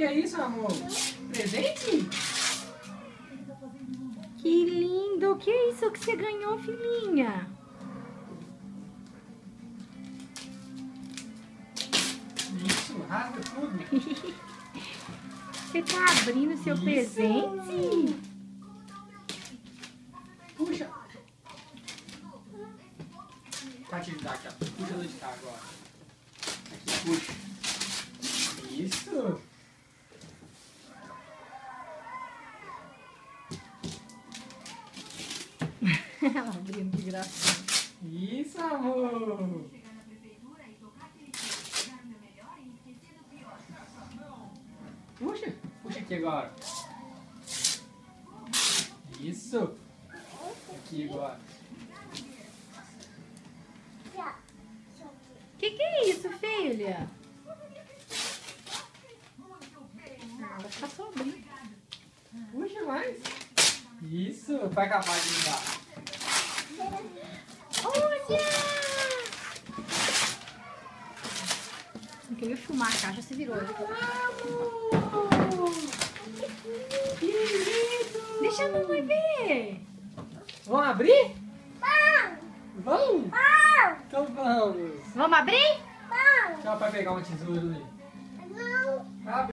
que é isso, amor? Presente? Que lindo! O que é isso que você ganhou, filhinha? Isso, rasga tudo. Você tá abrindo seu Isso. presente? Puxa. Pra te ajudar aqui, ó. Puxa do de cá agora. Aqui, puxa. Isso. Ela abrindo, que gracinha. Isso, amor. Puxa. Puxa aqui agora. Isso. Aqui agora. Que é isso, filha? Ela tá só abrindo. Puxa mais. Isso. Vai acabar de me dar. Olha! Eu ia filmar a caixa, você virou. Que lindo! Deixa a mamãe ver. Vamos abrir? Vamos! Então vamos! Vamos abrir? Tchau, vai pegar uma tesoura ali. Abre.